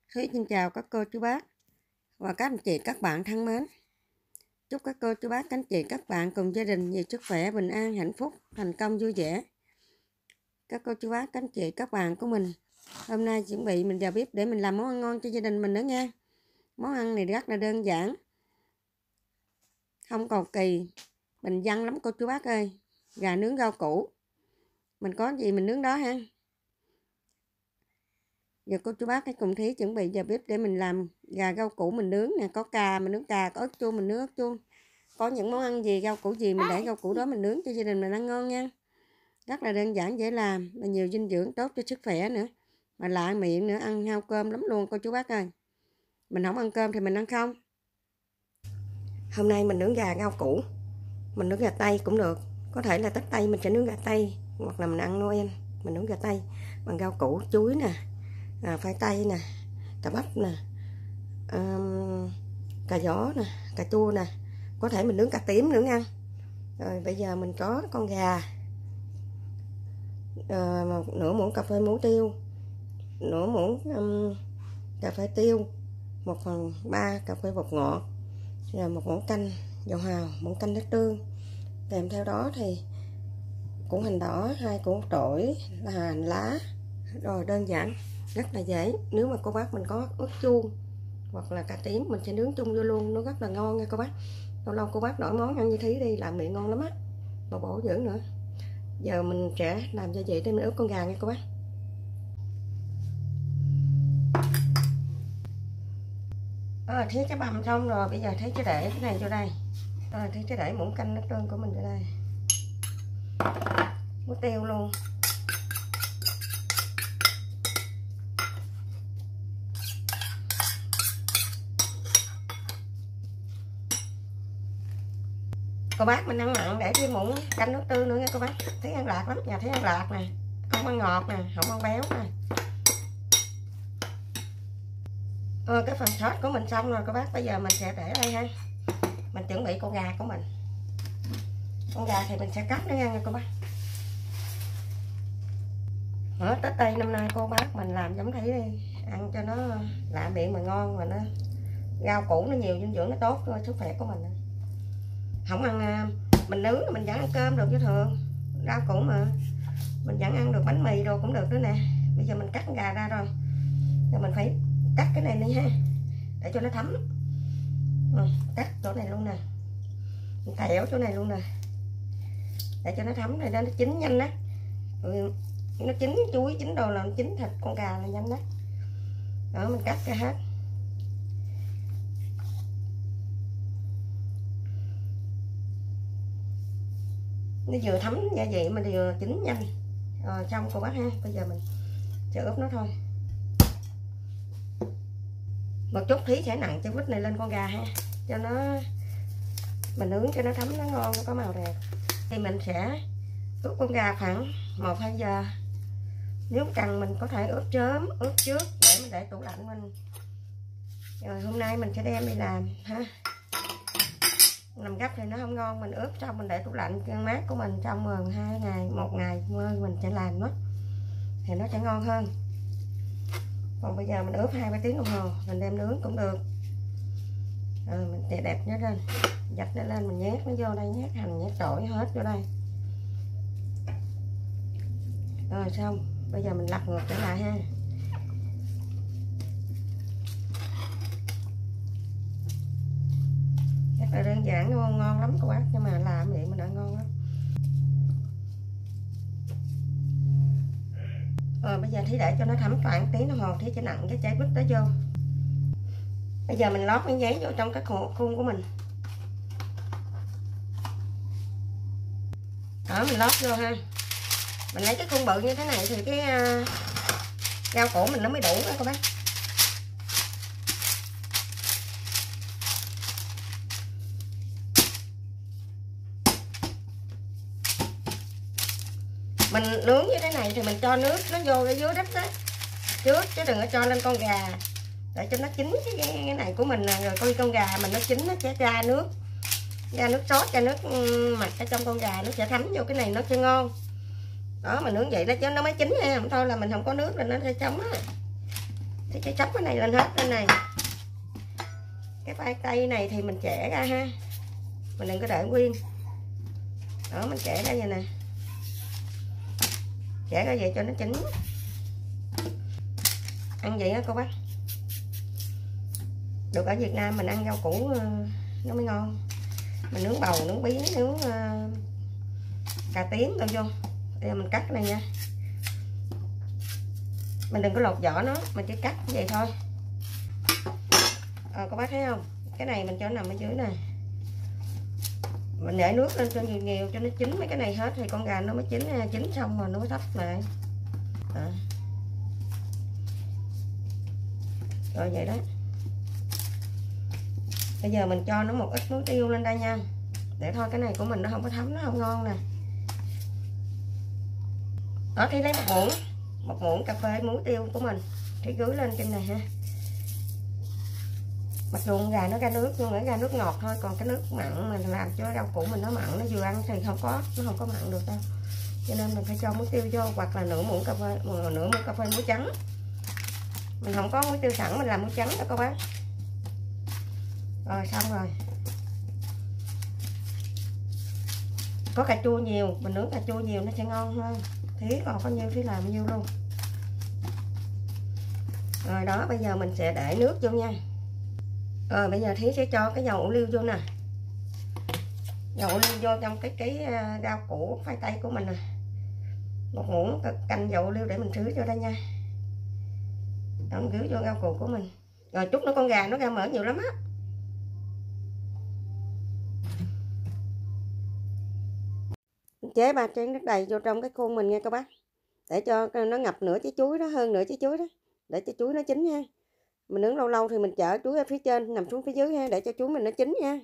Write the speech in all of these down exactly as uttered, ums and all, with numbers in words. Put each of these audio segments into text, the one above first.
Thúy xin chào các cô chú bác và các anh chị các bạn thân mến. Chúc các cô chú bác, các anh chị các bạn cùng gia đình nhiều sức khỏe, bình an, hạnh phúc, thành công, vui vẻ. Các cô chú bác, các anh chị các bạn của mình hôm nay chuẩn bị mình vào bếp để mình làm món ăn ngon cho gia đình mình nữa nha. Món ăn này rất là đơn giản, không cầu kỳ, bình dân lắm cô chú bác ơi. Gà nướng rau củ, mình có gì mình nướng đó ha. Giờ cô chú bác hãy cùng Thí chuẩn bị vào bếp để mình làm gà rau củ mình nướng nè. Có cà mình nướng cà, có ớt chuông mình nướng ớt chuông. Có những món ăn gì, rau củ gì mình để rau củ đó mình nướng cho gia đình mình ăn ngon nha. Rất là đơn giản, dễ làm và nhiều dinh dưỡng, tốt cho sức khỏe nữa. Mà lạ miệng nữa, ăn hao cơm lắm luôn cô chú bác ơi. Mình không ăn cơm thì mình ăn không. Hôm nay mình nướng gà rau củ. Mình nướng gà tây cũng được. Có thể là Tết Tây mình sẽ nướng gà tây, hoặc là mình ăn Noel mình nướng gà tây bằng rau củ, chuối nè, à, khoai tây nè, cà bắp nè, um, cà gió nè, cà chua nè. Có thể mình nướng cà tím nữa nha. Rồi bây giờ mình có con gà, à, một nửa muỗng cà phê muối tiêu, nửa muỗng um, cà phê tiêu, một phần ba cà phê bột ngọt, và một muỗng canh dầu hào, muỗng canh nước tương. Kèm theo đó thì củ hành đỏ, hai củ tỏi, là hành lá. Rồi đơn giản, rất là dễ. Nếu mà cô bác mình có ớt chuông hoặc là cà tím mình sẽ nướng chung vô luôn, nó rất là ngon nha cô bác. Lâu lâu cô bác đổi món ăn như Thí đi, làm miệng ngon lắm á, mà bổ dưỡng nữa. Giờ mình sẽ làm gia vị để mình ướp con gà nha cô bác. À, Thí cái băm xong rồi, bây giờ Thí sẽ để cái này vô đây. Rồi Thí sẽ để muỗng canh nước tương của mình vô đây, muối tiêu luôn. Cô bác mình ăn mặn để thêm muỗng canh nước tương nữa nha cô bác. Thấy ăn lạc lắm, nhà thấy ăn lạc nè, không ăn ngọt nè, không ăn béo nè. Ờ, cái phần sốt của mình xong rồi cô bác, bây giờ mình sẽ để đây ha. Mình chuẩn bị con gà của mình. Con gà thì mình sẽ cắt nó nha cô bác. Ở Tết Tây năm nay cô bác mình làm giống Thí đi, ăn cho nó lạ miệng mà ngon, mà nó rau củ nó nhiều dinh dưỡng, nó tốt cho sức khỏe của mình. Không ăn mình nướng mình vẫn ăn cơm được chứ thường, rau củ mà mình vẫn ăn được bánh mì đồ cũng được nữa nè. Bây giờ mình cắt gà ra rồi, rồi mình phải cắt cái này đi ha, để cho nó thấm. Ừ, cắt chỗ này luôn nè, mình thẻo chỗ này luôn nè, để cho nó thấm này, đó nó chín nhanh á. Ừ, nó chín chuối chín đồ là nó chín thịt con gà là nhanh đó. Đó mình cắt ra hết. Nó vừa thấm gia vị mà vừa chín nhanh. Rồi xong cô bác ha. Bây giờ mình sẽ ướp nó thôi. Một chút Thí sẽ nặng cái vít này lên con gà ha, cho nó mình nướng cho nó thấm, nó ngon, nó có màu đẹp. Thì mình sẽ ướp con gà khoảng một hai giờ. Nếu cần mình có thể ướp sớm, ướp trước để mình để tủ lạnh mình. Rồi hôm nay mình sẽ đem đi làm ha. Làm gấp thì nó không ngon, mình ướp xong mình để tủ lạnh ngăn mát của mình trong vòng hai ngày, một ngày mình sẽ làm nó thì nó sẽ ngon hơn. Còn bây giờ mình ướp hai ba tiếng đồng hồ mình đem nướng cũng được. Rồi mình sẽ đẹp nó lên, dạch nó lên, mình nhét nó vô đây, nhét hành, nhét tỏi hết vô đây. Rồi xong, bây giờ mình lặp ngược trở lại ha. Rất là đơn giản ngon, ngon lắm cô bác, nhưng mà làm vậy mình ăn ngon lắm. Rồi bây giờ Thí để cho nó thấm khoảng tiếng đồng hồ, Thí sẽ nặng cái trái bít đó vô. Bây giờ mình lót miếng giấy vô trong cái khuôn của mình. Đó mình lót vô ha. Mình lấy cái khuôn bự như thế này thì cái uh, rau củ mình nó mới đủ đó các bác. Mình nướng như thế này thì mình cho nước nó vô ở dưới đất đó trước, chứ đừng có cho lên con gà, để cho nó chín cái, cái này của mình nè. Rồi coi con gà mình nó chín nó sẽ ra nước, ra nước sốt, ra nước mặt ở trong con gà, nó sẽ thấm vô cái này nó sẽ ngon. Đó mình nướng vậy đó chứ nó mới chín nha, không thôi là mình không có nước là nó sẽ trống á. Thì cái chóc cái này lên hết bên này. Cái khoai tây này thì mình chẻ ra ha, mình đừng có để nguyên. Đó, mình chẻ ra vậy nè, chẻ ra vậy cho nó chín. Ăn vậy á cô bác. Được ở Việt Nam mình ăn rau củ nó mới ngon. Mình nướng bầu, nướng bí, nướng uh, cà tím đâu vô. Đây mình cắt này nha. Mình đừng có lột vỏ nó, mình chỉ cắt như vậy thôi. Ờ, các bác thấy không? Cái này mình cho nó nằm ở dưới nè. Mình để nước lên cho nhiều nhiều cho nó chín mấy cái này hết thì con gà nó mới chín, chín xong rồi nó mới thấp lại. À. Rồi vậy đó. Bây giờ mình cho nó một ít muối tiêu lên đây nha. Để thôi cái này của mình nó không có thấm, nó không ngon nè. Đó, thì lấy một muỗng, một muỗng cà phê muối tiêu của mình thì gửi lên trên này ha. Mặc dù con gà nó ra nước nhưng mà ra nước ngọt thôi, còn cái nước mặn mình làm cho rau củ mình nó mặn, nó vừa ăn thì không có, nó không có mặn được đâu. Cho nên mình phải cho muối tiêu vô, hoặc là nửa muỗng cà phê, nửa muỗng cà phê muối trắng. Mình không có muối tiêu sẵn, mình làm muối trắng đó các bác. Rồi xong rồi. Có cà chua nhiều, mình nướng cà chua nhiều nó sẽ ngon hơn. Thí còn có nhiêu thì làm nhiêu luôn. Rồi đó, bây giờ mình sẽ để nước vô nha. Rồi bây giờ Thí sẽ cho cái dầu ô liu vô nè. Dầu ô liu vô trong cái cái rau củ khoai tây của mình nè. Một muỗng canh dầu ô liu để mình rưới vô đây nha. Đó, mình rưới vô rau củ của mình. Rồi chút nữa con gà nó ra mỡ nhiều lắm á. Chế ba chén nước đầy vô trong cái khuôn mình nha các bác, để cho nó ngập nửa trái chuối đó, hơn nửa trái chuối đó, để cho chuối nó chín nha. Mình nướng lâu lâu thì mình chở chuối ở phía trên nằm xuống phía dưới ha, để cho chuối mình nó chín nha.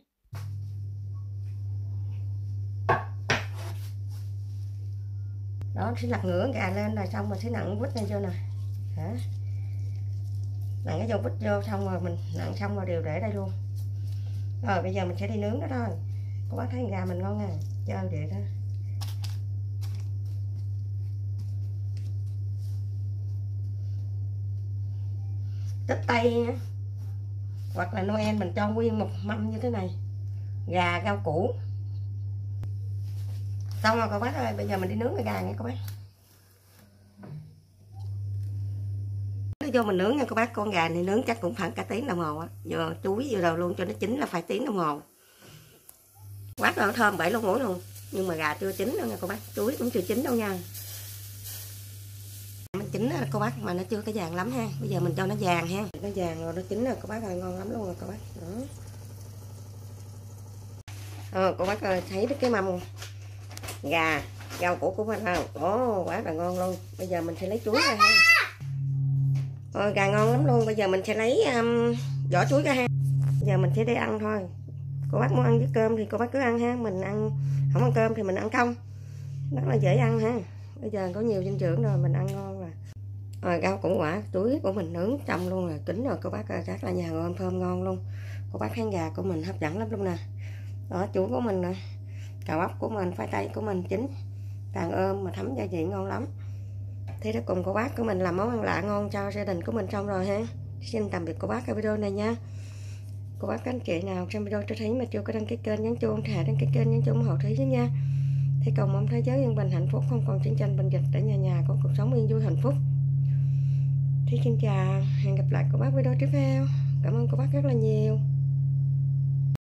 Đó, thì lật ngửa gà lên là xong rồi, thì nặng vít này vô nè. Hả? Nặng cái vô vít vô xong rồi mình nặng xong rồi đều để đây luôn. Rồi bây giờ mình sẽ đi nướng đó thôi. Cô bác thấy gà mình ngon nè, chơi vậy đó. Tết Tây nha, hoặc là Noel mình cho nguyên một mâm như thế này, gà rau củ. Xong rồi các bác ơi, bây giờ mình đi nướng cái gà nha các bác. Vô mình nướng nha các bác, con gà này nướng chắc cũng khoảng cả tiếng đồng hồ á. Vừa chuối vừa đầu luôn cho nó chín là phải tiếng đồng hồ. Quá nó thơm bể lỗ mũi luôn. Nhưng mà gà chưa chín đâu nha các bác, chuối cũng chưa chín đâu nha. Mình chín rồi cô bác, mà nó chưa có vàng lắm ha. Bây giờ mình cho nó vàng ha. Nó vàng rồi, nó chín rồi cô bác ơi, ngon lắm luôn rồi cô bác. Đó. Ờ, cô bác ơi, thấy cái mâm gà rau củ của mình không? Ồ, quá là ngon luôn. Bây giờ mình sẽ lấy chuối ra ha. Ờ, gà ngon lắm luôn. Bây giờ mình sẽ lấy um, vỏ chuối ra ha. Bây giờ mình sẽ đi ăn thôi. Cô bác muốn ăn với cơm thì cô bác cứ ăn ha. Mình ăn không ăn cơm thì mình ăn không. Rất là dễ ăn ha. Bây giờ có nhiều dinh dưỡng rồi, mình ăn ngon rồi. Rồi rau củ quả, chuối của mình nướng trong luôn rồi, chín rồi cô bác ơi, rất là nhà ngon, thơm ngon luôn. Cô bác thấy gà của mình hấp dẫn lắm luôn nè. Đó, chuối của mình nè, cà bắp của mình, khoai tây của mình chín càng ôm mà thấm gia vị ngon lắm. Thế đó, cùng cô bác của mình làm món ăn lạ ngon cho gia đình của mình xong rồi ha. Xin tạm biệt cô bác ở video này nha. Cô bác các anh chị nào xem video cho thấy mà chưa có đăng ký kênh, nhấn chuông, thả đăng ký kênh, nhấn chuông ủng hộ Thúy nha. Thì cầu mong thế giới yên bình hạnh phúc, không còn chiến tranh bệnh dịch, để nhà nhà có cuộc sống yên vui hạnh phúc. Thì xin chào, hẹn gặp lại cô bác video tiếp theo. Cảm ơn cô bác rất là nhiều.